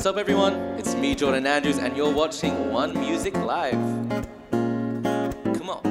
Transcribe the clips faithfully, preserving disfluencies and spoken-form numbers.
What's up everyone? It's me, Jordan Andrews, and you're watching One Music Live. Come on.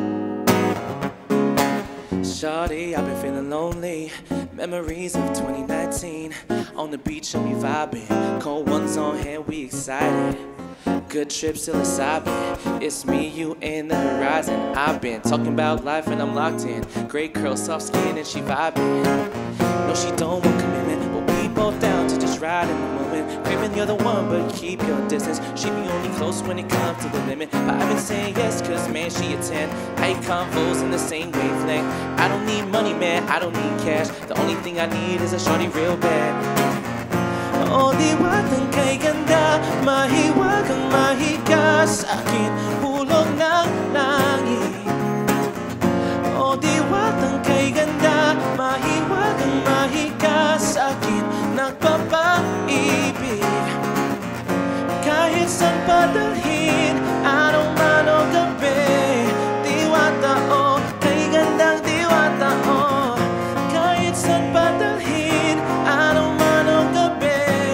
Shawty, I've been feeling lonely. Memories of twenty nineteen. On the beach and we vibing. Cold ones on hand, we excited. Good trip still inside me. It's me, you, and the horizon. I've been talking about life and I'm locked in. Great curl, soft skin, and she vibing. No, she don't want commitment, but we both down to just ride in the moment. Craving you're the one, but keep your distance. She be only close when it comes to the limit. But I've been saying yes, cause man, she a ten. I convos in the same wavelength. I don't need money, man, I don't need cash. The only thing I need is a shawty real bad. Oh, diwat ng kay ganda, mahiwag ang mahiga sa akin, hulog ng langit. Oh, diwat ng kay ganda, mahiwag ang mahiga sa akin, nagpapaibig. Kahit saan padalhin, araw man o gabi, diwata o, kay gandang diwata o. Kahit saan padalhin, araw man o gabi,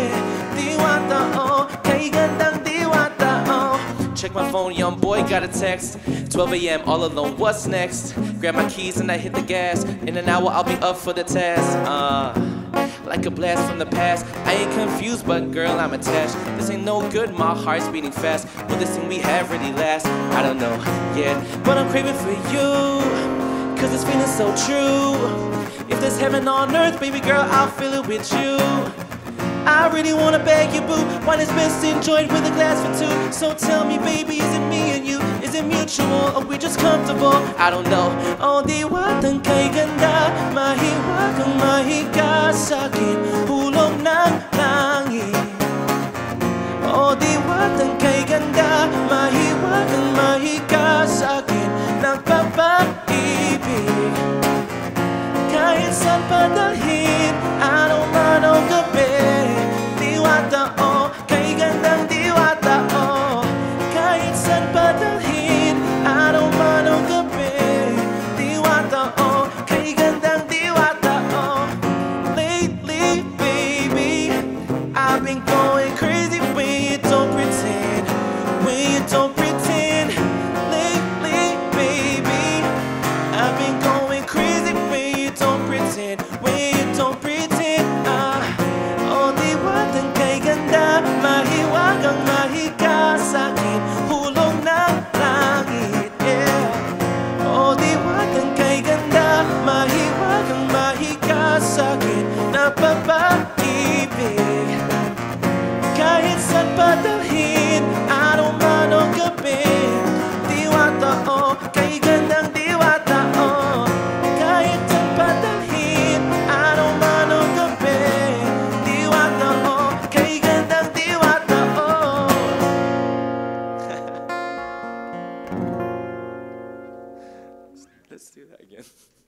check my phone, young boy got a text. twelve A M all alone, what's next? Grab my keys and I hit the gas. In an hour I'll be up for the task. Uh, like a blast from the past. I ain't confused, but girl, I'm attached. This ain't no good, my heart's beating fast. Will this thing we have really last? I don't know yet, but I'm craving for you, cause this feeling's so true. If there's heaven on earth, baby girl, I'll feel it with you. I really wanna beg you, boo. Wine is best enjoyed with a glass for two. So tell me, baby, is it me and you? Is it mutual or we just comfortable? I don't know. Oh, diwat ang kay ganda, mahiwag ang mahiga sa akin, hulog ng langit. Oh, diwat ang kay ganda, mahiwag ang mahiga sa akin, nagpapaibig. Kahit saan padalhin, araw man o gabi, diwata o, kay gandang diwata o. Kahit saan padalhin, araw man o gabi, diwata o, kay gandang diwata o. Lately, baby, I've been going crazy when you don't pretend, when you don't pretend. Lately, baby, I've been going crazy when you don't pretend, when you don't pretend. Ah, oh, diwat ang kay ganda, mahiwag ang mahiga sa akin, hulog ng langit, yeah. Oh, diwat ang kay ganda, mahiwag ang mahiga sa akin, napapaibig. Kahit saan padalhin, araw man o gabi, diwata o, kay gandang diwata o. Kahit saan padalhin, araw man o gabi, diwata o, kay gandang diwata o. Let's do that again.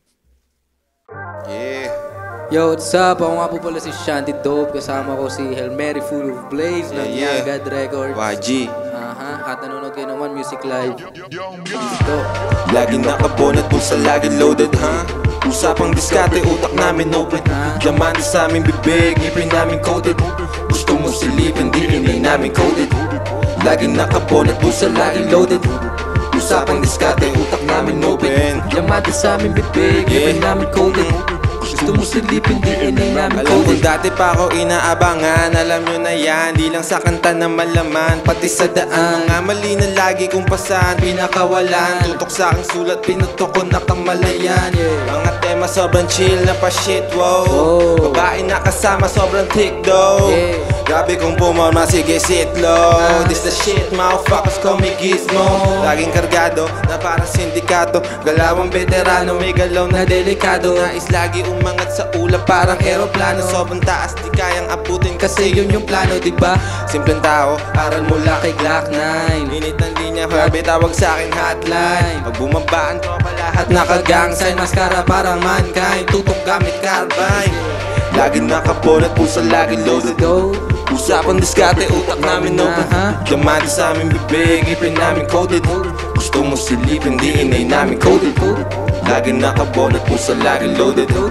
Yeah. Yo, what's up? Ako nga po pala si Shanty Dope. Kasama ko si Hail Mary Full of Blaze ng Yeah, Young yeah. God Records. Y G. Aha, at nanonood kayo ng One Music Live. Dito. Lagi nakabonat kung sa lagi loaded, ha? Usapang diskarte, utak namin open. Diamante sa aming bibig, ngipin namin coated. Gusto mo silipin, di inay namin coded. Lagi nakabonat kung sa lagi loaded. Usapang diskarte, utak namin open. Diamante sa aming bibig, ngipin namin coated. Gusto mo silipin, di inay namin Alam ko coded. dati pa ako inaabangan, alam nyo na yan, di lang sa kanta na malaman, pati sa daan, mga mali na lagi kong pasan, pinakawalan, tutok sa aking sulat, pinutok ko na kamalayan. Mga tema sobrang chill na pa shit, wow. Oh. Babae na kasama sobrang thick though. Yeah. Grabe kong pumorma, sige sit low. This the shit, motherfuckers call me gizmo. Laging kargado, na parang sindikato, galawang veterano, may galaw na delikado. Nais lagi umangat sa ulap parang aeroplano, sobrang taas di kayang abutin kasi yun yung plano, diba? Simpleng tao, aral mula kay Glock nine. Init ng linya, grabe tawag sa akin hotline. Pag bumabaan tropa lahat nakagang sign, maskara parang mankind, tutok gamit carbine. Lagi nakabonat, pusa lagi loaded. Usapan diskarte, utak namin open. Diamante sa aming bibig, ngipin namin coated. Gusto mo silipin, di inay namin coded. Lagi nakabonat, pusa lagi loaded.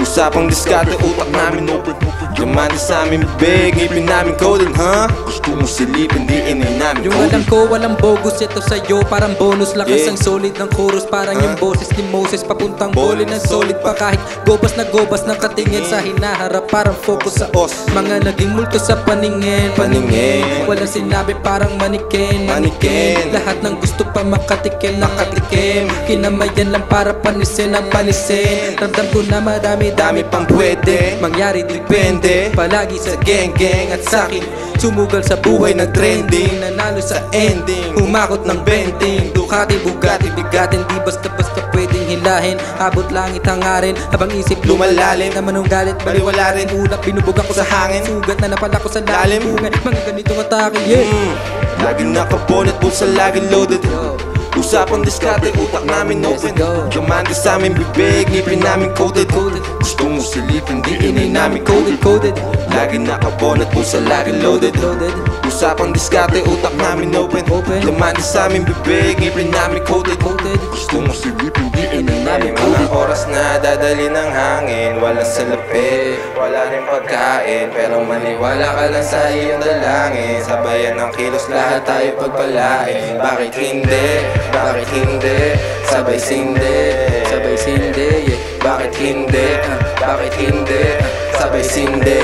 Usapang diskarte, utak namin open. Diamante sa aming bibig, ngipin namin coded, ha? Gusto mo silipin, di inay namin Yung coded. alam ko walang bogus, ito sa'yo parang bonus. Lakas Yeah. ang solid ng chorus, parang yung boses ni Moses. Papuntang boli ng solid pa kahit gobas na gobas ng katingin sa hinaharap. Parang focus sa os, mga naging multo sa paningin. Paningin. Walang sinabi parang manikin. Manikin. Lahat ng gusto pa makatikim, nakatikim. Kinamayan lang para panisin ang panisin. Ramdam ko na marami, Dami pang pwede mangyari, depende. palagi sa Geng-geng at sa'kin sumugal sa buhay ng trending. Nanalo sa ending, humakot ng benting. Ducati, Bugatti, bigatin, di basta-basta pwedeng hilahin. Abot langit hangarin, habang isip lumalalim. Naman ng galit, baliwala rin. Ulap, binubog ako sa hangin. Sugat na napala ko sa lalim. Lalim. Mga ganitong atake, yeah. mm. Laging nakabonet, bulsa laging loaded. Usapang diskarte, utak namin open. Diamante sa aming bibig, ngipin namin coated. Gusto mo silipin, di inay namin coded. Coded, Laging nakabonet, bulsa laging loaded. loaded. Usapang diskarte, utak namin open. Open. Diamante sa aming bibig, ngipin namin coated. Coated. Gusto mo silipin, di inay namin mga oras na dadali ng hangin. Walang salapi, wala rin pagkain. Pero maniwala ka lang sa iyong dalangin. Sabayan ng kilos, lahat tayo pagpalain. Bakit hindi? Bakit hindi? Sabay sindi, Sabay sindi, yeah. bakit hindi? Bakit hindi? Sabay sindi.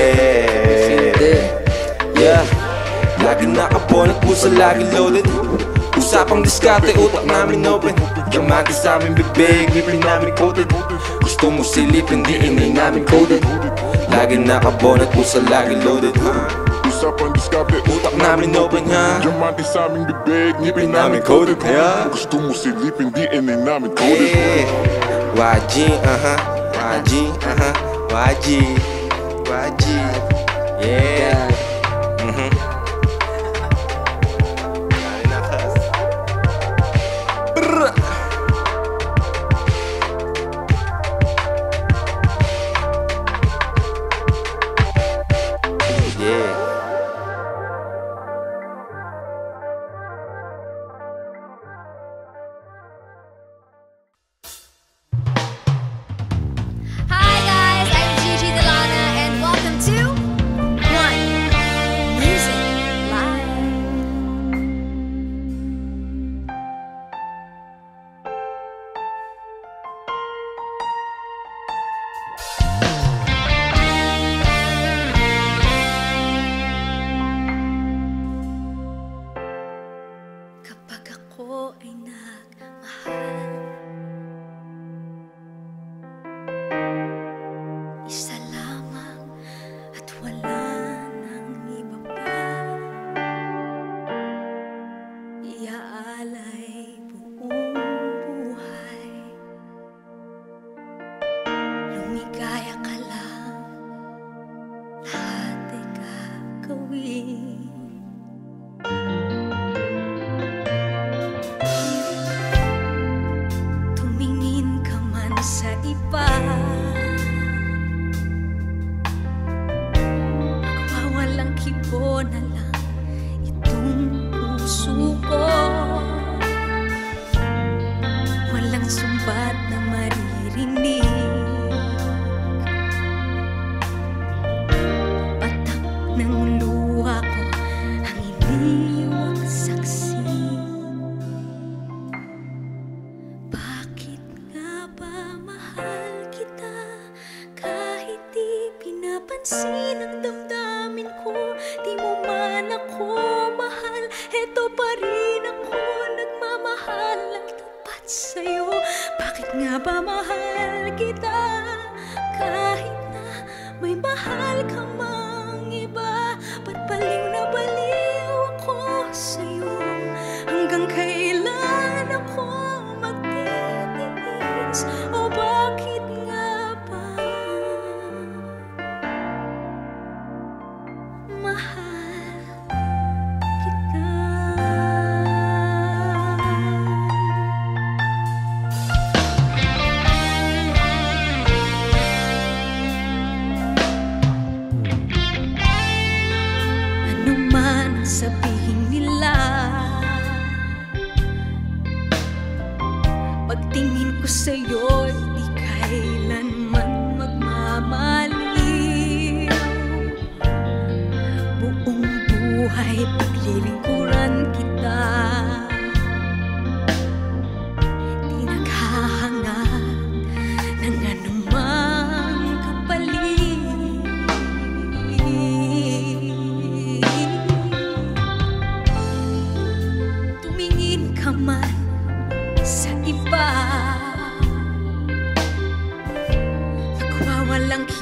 Sindi. Yeah. Laging nakabonet, puso laging loaded. Usapang diskarte, utak namin open. Diamante sa aming bibig, ngipin namin coated. Gusto mo silipin, di inay namin coded. Laging nakabonet, puso laging loaded, ha? Usapang diskarte, Utak namin open, ha? diamante sa aming bibig, ngipin namin namin coded, coded. yeah. Gusto mo silipin, di inay namin coded. Yeah. Y G, aha, Y G, aha, Y G, Y G. Yeah. Mhm. Brr. Yeah. Hi guys, I'm Gigi Delana and welcome to One Music Live. Kapag ako ay nagmahal, isa lamang at wala nang iba pa. Iaalay buong buhay, lumigaya ka lang, lahat ay gagawin. Tumingin ka man sa iba, magwawalang kibo na lang itong puso ko. Walang sumbat na maririnig, patak ng luha ko ang iniwang saksi. Bakit nga ba mahal kita kahit di pinapansin ang damdamin ko? Di mo man ako mahal, eto pa rin ako nagmamahal ang tapat sa'yo. Bakit nga ba mahal kita kahit na may mahal ka mang iba? Ba't baliw na baliw ako sa'yo? Hanggang kailan ako magtitiis? O bakit nga ba mahal kita? Ano man ang sabihin nila, pagtingin ko sa'yo, di kailanman magmamahal.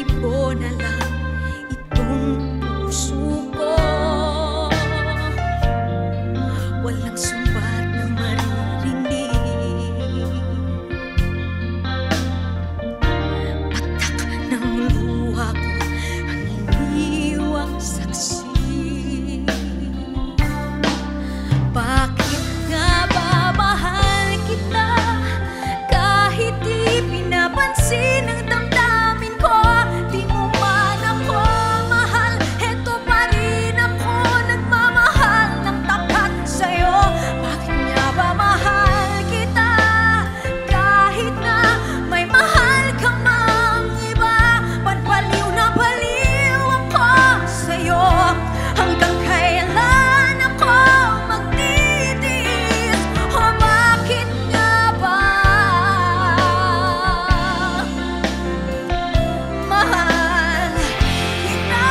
mo na lang itong puso ko. Walang sumbat na maririnig, patak ng luha ko ang iniwang saksi. Bakit nga ba mahal kita kahit di pinapansin ang damdamin ko? Di mo man ako mahal, heto pa rin ako nagmamahal ng tapat sa'yo. Bakit nga ba mahal kita kahit na may mahal ka mang iba? Ba't baliw na baliw ako sa'yo? Hanggang kailan ako magtitiis? O bakit nga ba mahal kita?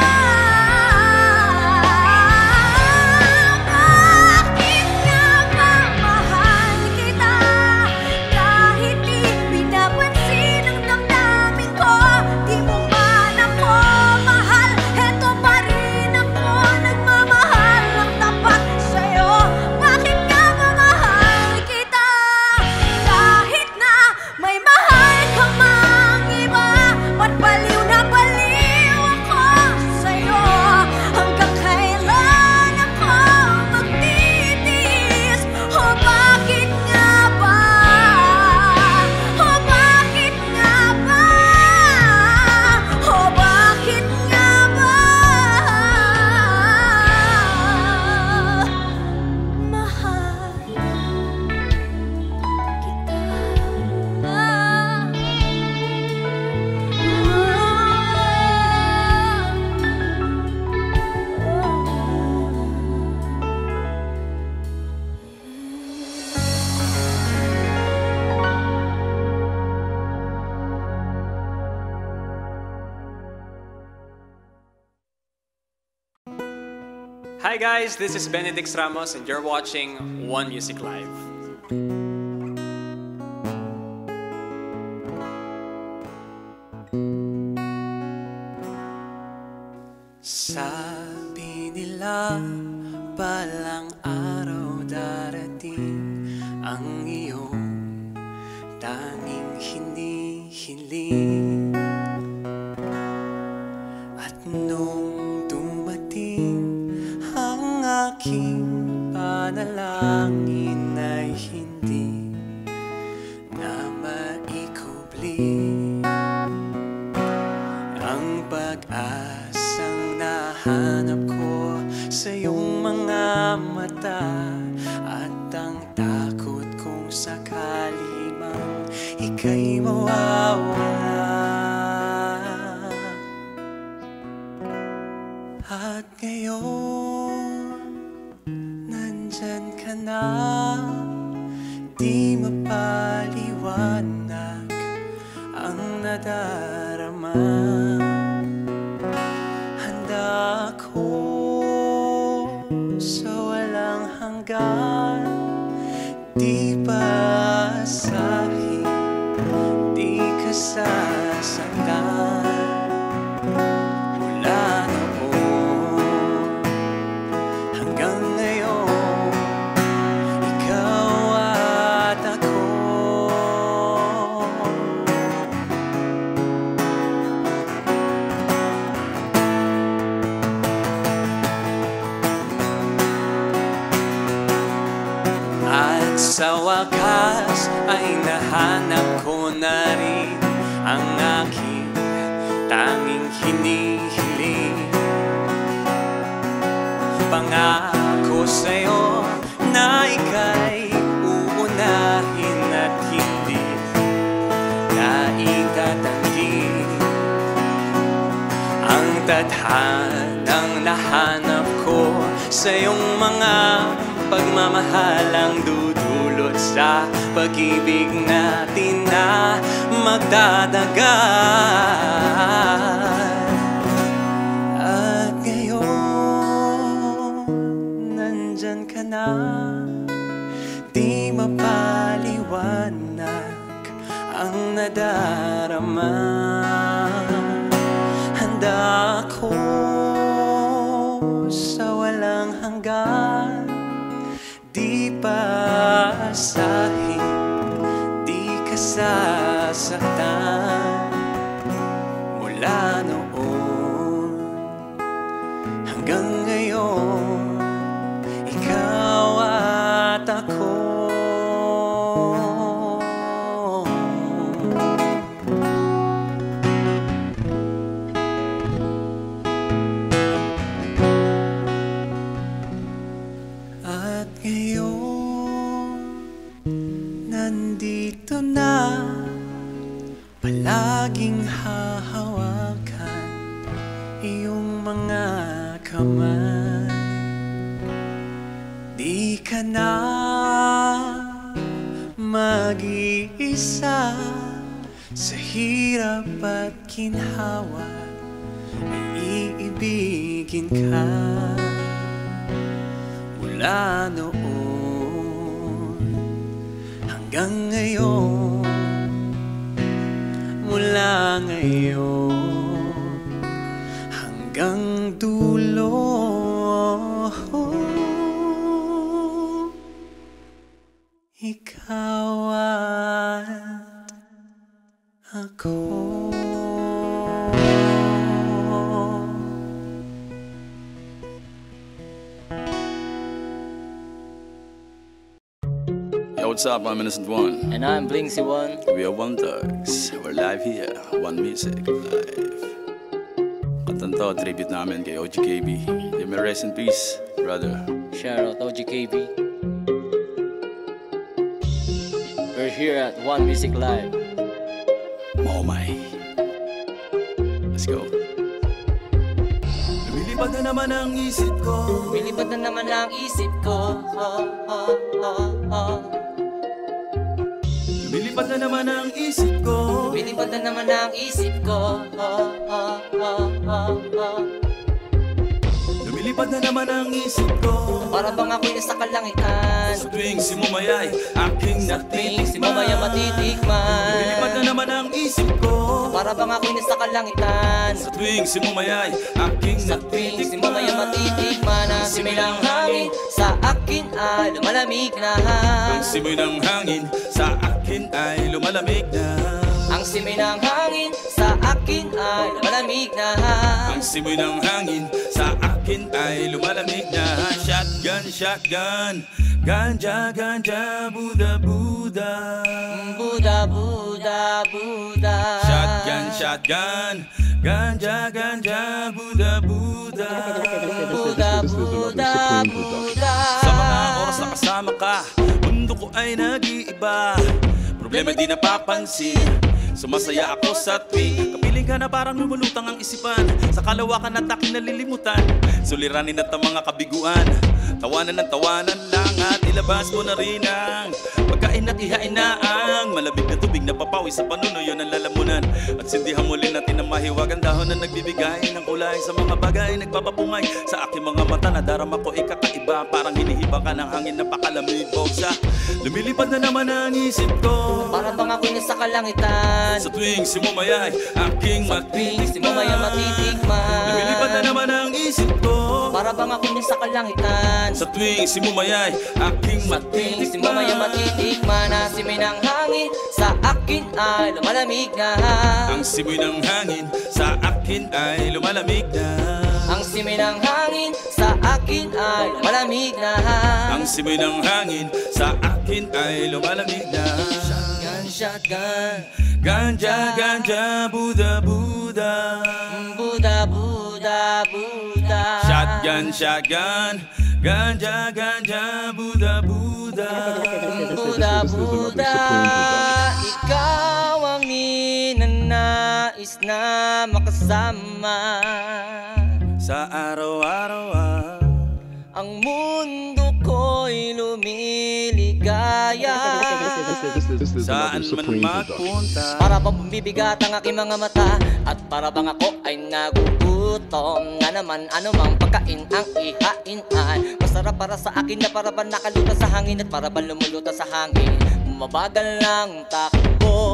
Bakit nga ba mahal kita kahit di pinapansin ang damdamin ko? Di mo man ako mahal, heto pa rin ako nagmamahal ng tapat sa'yo. Bakit nga ba mahal kita kahit na may mahal ka mang iba? Ba't baliw na baliw ako sa'yo? Hanggang kailan ako magtitiis? O bakit nga ba? O bakit nga ba? O bakit nga ba mahal Hi guys, this is Benedict Ramos and you're watching One Music Live. Sabi nila balang araw darating ang iyong tanging hinihiling. At nung dumating ang aking panalangin ay hindi na maikubli. Ang pag-asang nahanap ko sa iyong mga mata at ang takot kung sakali mang ika'y mawawala. At ngayon, nandyan ka na, di mapaliwanag ang nadarama. Handa ako sa walang hanggan, di basahin, di ka sasaktan. Mula noon hanggang ngayon, ikaw at ako. At sa wakas ay nahanap ko na rin ang aking tanging hinihiling. Pangako sa'yo na ika'y uunahin at hindi na itatanggi ang tadhanang nahanap ko sa iyong mga pagmamahalang dudulot sa pag-ibig natin na magdadagan. At ngayon, nandyan ka na, di mapaliwanag ang nadarama. Dako sa walang hanggan, di pasahin, di ka sasaktan. Mula noon hanggang ngayon, ikaw at ako. At ngayon, nandito na, palaging hahawakan iyong mga kamay. Di ka na mag-iisa sa hirap at ginhawa, ay iibigin ka. Mula noon hanggang ngayon, mula ngayon hanggang dulo, ikaw at ako. Yo, what's up? I'm Innocent One. And I'm Blinksy One. We are One Thugs. We're live here, One Music Live. Katanto, tribute namin kay O G K B. You may rest in peace, brother. Shout out O G K B. We're here at One Music Live. Oh my. Let's go. Lumilipad na naman ang isip ko. Lumilipad na naman ang isip ko. Oh, oh, oh, oh. Lumilipad na naman ang isip ko. Lumilipad na naman ang isip ko. Oh, oh, oh, oh, oh. Lumilipad na naman ang isip ko. Para bang ako'y nasa kalangitan. Sa tuwing simumayay, aking Tuwing si natitikman. mamaya matitikman. Lumilipad na naman ang isip ko. Para bang ako'y nasa kalangitan. Sa tuwing simumayay, aking Sa tuwing si mamaya matitikman. Ang simoy ng hangin sa akin ay lumalamig na. Ang simoy ng hangin sa akin ay lumalamig na. Ang simoy ng hangin sa akin ay lumalamig na. Ang simoy ng hangin sa akin ay lumalamig na. Shotgun, shotgun, ganja, ganja, Buddha, Buddha. Buddha, Buddha, Buddha. Shotgun, shotgun, ganja, ganja, Buddha, Buddha. Buddha, Buddha, Buddha. Sa mga oras na kasama ka, mundo ko ay nag-iiba. Problema di napapansin, sumasaya ako sa tuwing kapiling ka na parang lumulutang ang isipan. Sa kalawakan at aking nalilimutan, suliranin at ang mga kabiguan. Tawanan ng tawanan lang at ilabas mo na rin ang pagkain at ihain na ang malabig na tubig na papawi sa panunuyo ng lalamunan. At sindihan muli natin ang mahiwagang dahon na nagbibigay ng kulay sa mga bagay nagpapapungay sa aking mga mata na darama ko ikakaiba. Parang hinihibang ka ng hangin na pakalamig bogsa. Lumilipad na naman ang isip ko. Para bang ako'y nasa kalangitan. Sa tuwing simumayay, aking Tuwing si matitikman. mamaya matitikman. Lumilipad na naman ang isip ko. Para bang ako'y nasa kalangitan. Sa tuwing simumayay, aking Sa tuwing si mamaya matitikman. Ang simoy ng hangin sa akin ay lumalamig na. Ang simoy ng hangin sa akin ay lumalamig na. Ang simoy ng hangin sa akin ay lumalamig na. Ang simoy ng hangin sa akin ay lumalamig na. Shotgun, shotgun, Ganja, ganja, Buddha, Buddha. Buddha, Buddha, Buddha. Shotgun, shotgun, ganja, ganja, Buddha, Buddha. Buddha, Buddha. Ikaw ang ninanais na makasama. Sa araw-araw ah, Ang mundo ko'y lumiligaya. saan man magpunta. Para bang bumibigat ang aking mga mata, at para bang ako ay nagugutom na naman anumang pagkain ang ihain ay masarap para sa akin na para bang nakaluta sa hangin at para bang lumuluta sa hangin. Mabagal lang takbo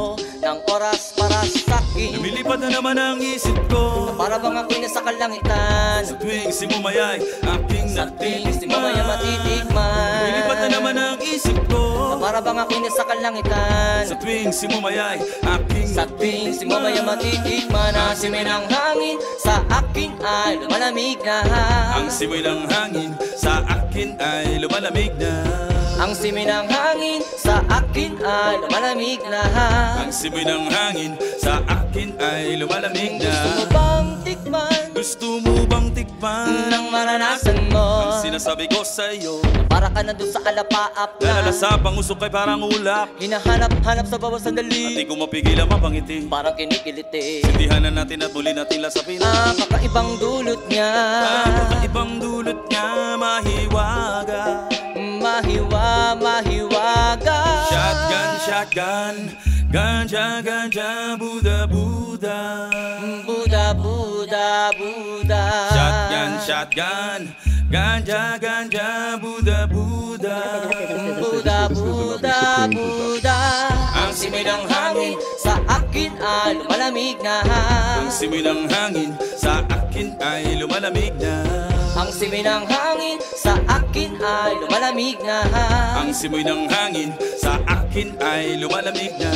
ng oras para sa'kin. Lumilipad na naman ang isip ko, para bang ako'y nasa kalangitan. sa tuwing simumayay aking Sa tuwing si mamaya natitikman. matitikman. Lumilipad na naman ang isip ko, para bang ako'y nasa kalangitan. sa tuwing simumayay aking Sa tuwing si mamaya matitikman. Ang simoy ng hangin sa akin ay lumalamig na. Ang simoy ng hangin sa akin ay lumalamig na. Ang simoy ng hangin sa akin ay lumalamig na. Ang simoy ng hangin sa akin ay lumalamig na. Gusto mo bang tikman Gusto mo bang tikman nang maranasan mo? ang sinasabi ko sa'yo? Para ka na dun sa alapaap na Lalasa pang usok ay parang ulap, hinahanap-hanap sa bawat at sandali. di ko mapigilan mapangiti. Parang kinikiliti. Sindihan na natin at muli natin lasapin. Ah, kakaibang dulot niya. Kakaibang dulot niya, mahiwaga. Mahiwa, mahiwaga. Shotgun, shotgun, ganja, ganja, Buddha, Buddha. Buda, Buda, Buda. Shotgun, shotgun, ganja, ganja, Buddha, Buddha. Buda, Buda, Buda. Ang simoy ng hangin sa akin ay lumalamig na. Ang simoy ng hangin sa akin ay lumalamig na. Ang simoy ng hangin sa akin ay lumalamig na. Ang simoy ng hangin sa akin ay lumalamig na.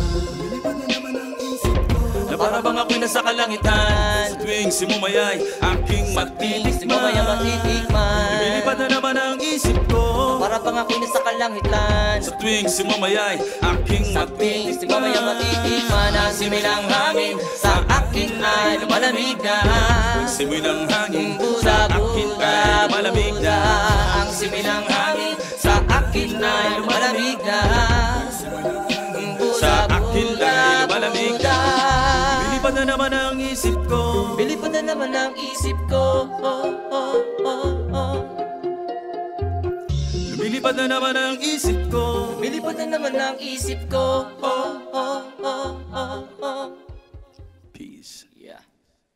Na para bang ako'y nasa kalangitan, sa tuwing simumayay aking Si mamaya matitikman. matitikman. Lumilipad na naman ang isip ko, Para bang ako'y nasa kalangitan. sa tuwing simumayay aking Sa tuwing si mamaya matitikman. Ang simoy ng hangin sa akin ay lumalamig na. Ang simoy ng hangin Buda, sa akin Buda, ay lumalamig Buda. na. Ang simoy ng hangin sa akin ay lumalamig na. Sa akin Buda, ay lumalamig na. Buda. Lumilipad na naman ang isip ko, Bilipad na naman ang isip ko. Oh, oh, oh, oh. lumilipad na naman ang isip ko. Bilipad na naman ang isip ko. Oh, oh, oh, oh, oh. Peace. Yeah.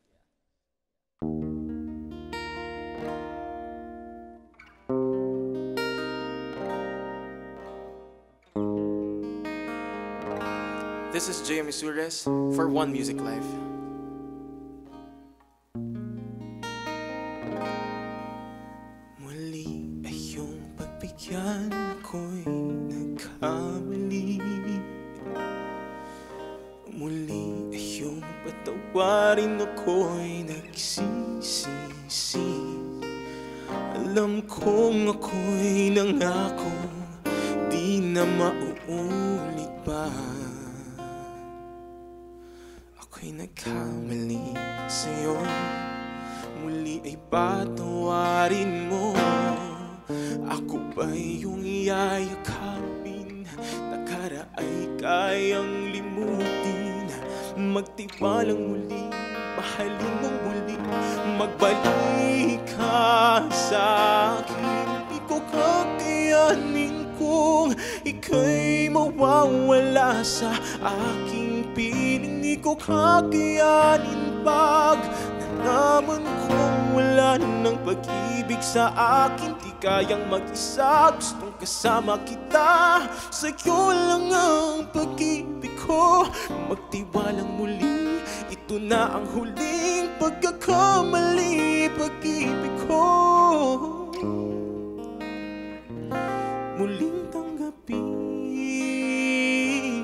This is Jamie Suarez for One Music Life. Muli ay iyong pagbigyan ko'y nagkamali. Muli ay iyong patawarin ako'y nagsisisi. Alam kong ako'y nangako, di na mauulit pa. Ako'y nagkamali sa'yo, muli ay patawarin mo. Ako ba'y iyong iyayakapin, nakaraay kayang limutin. Magtiwalang muli, mahalin mong muli, magbalik ka sa akin. Di ko kakayanin kung ika'y mawawala sa aking piling. Di ko kakayanin pag nalaman kong wala ng pag-ibig sa akin. Di kayang mag-isa, gustong kasama kita. Sa'yo lang ang pag-ibig ko, magtiwalang muli. Ito na ang huling pagkakamali, pag-ibig ko. Muling tanggapin,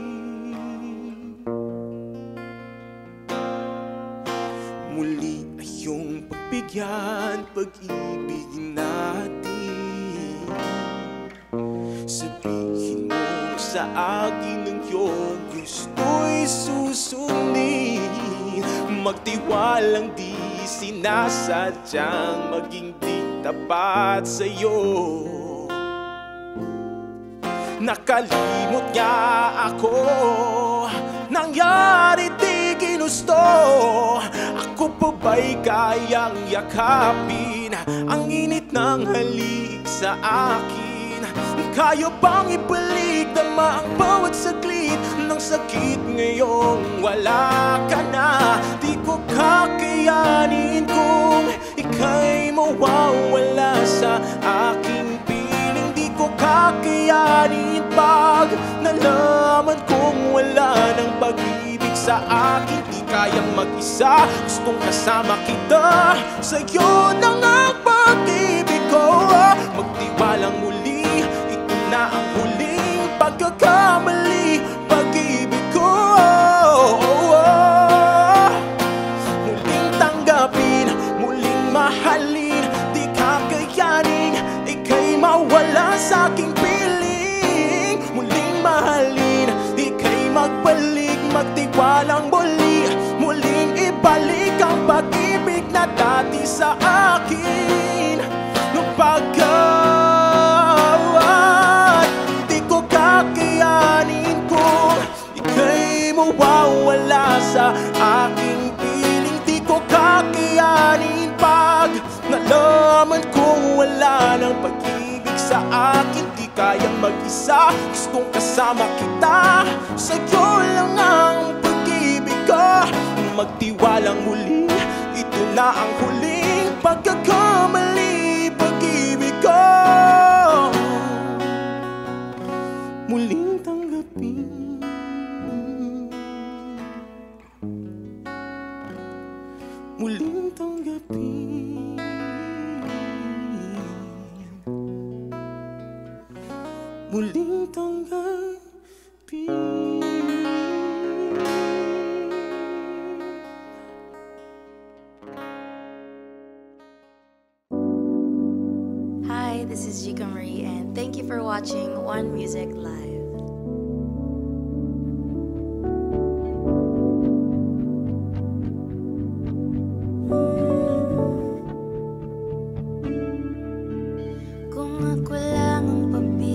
muli ay iyong pagbigyan, pag-ibig natin. Sabihin mo sa akin ang iyong gusto'y susundin. Magtiwalang di sinasadyang maging di tapat sa'yo. Nakalimot niya ako, nangyari di ginusto. Ako pa ba'y kayang yakapin ang init ng halik sa akin? Kaya bang ibalik dama ang bawat saglit ng sakit ngayong wala ka na? Di ko kakayanin kung ika'y mawawala sa aking piling. Di ko kakayanin pag nalaman kong wala ng pag sa akin, di kayang mag-isa. Gustong kasama kita, sa'yo na nga ang pag-ibig ko. Magtiwalang muli, ito na ang huling pagkakamali. Pag-ibig ko, muling tanggapin, muling mahalin. Di kakayanin, ika'y mawala sa aking piling. Muling mahalin, ika'y magbalik, magtiwalang muli. Muling ibalik ang pag-ibig na dati sa akin. Nung pagkat di ko kakayanin kung ika'y mawawala sa aking piling. Di ko kakayanin pag nalaman kong wala ng pag-ibig sa akin. Di kayang mag-isa, gustong kasama kita, sa'yo lang ang pag-ibig ko. Magtiwalang muli, ito na ang huling pagkakamali. Pag-ibig ko, muling tanggapin, muling tanggapin, muling tanggapin. Hi, this is Gika Marie, and thank you for watching One Music Live. Kung ako lang ang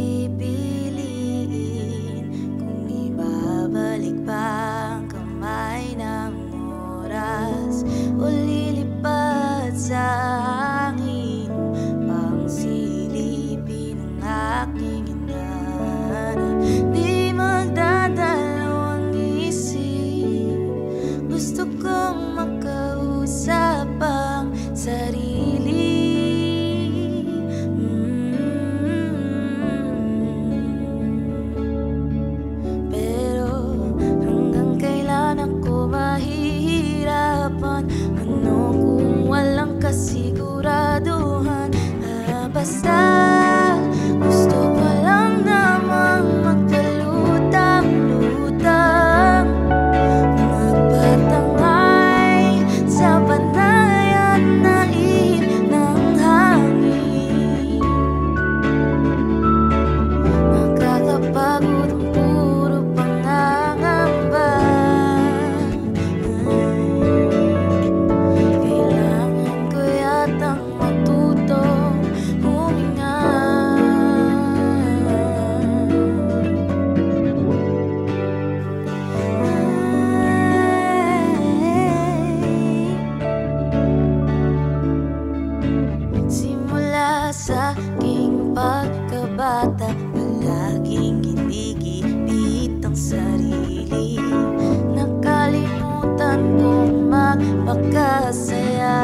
papipiliin, kung ibabalik pa ang kamay ng oras, o lilipad sa hangin, pang silipin ang aking hinahanap. Di magdadalawang isip, gusto kong makausap ang sarili. Ano kung walang kasiguraduhan? Ah, basta gusto ko lang namang magpalutang-lutang, magpatangay sa bandayan na ihip ng hangin. Nakakapagod ang puro pangangamba. Sa aking pagkabata, palaging ginigipit ang sarili. Nakalimutan kong magpakasaya.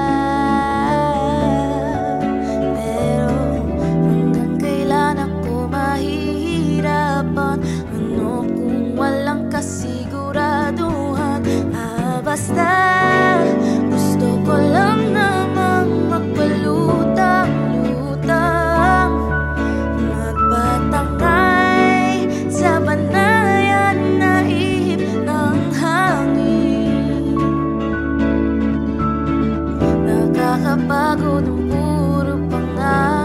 Pero hanggang kailan ako mahihirapan? Ano kung walang kasiguraduhan? Ah, basta gusto ko lang namang magpalutang, magpatangay sa bandayan na ihip ng hangin. Nakakapagod ang puro pangarap.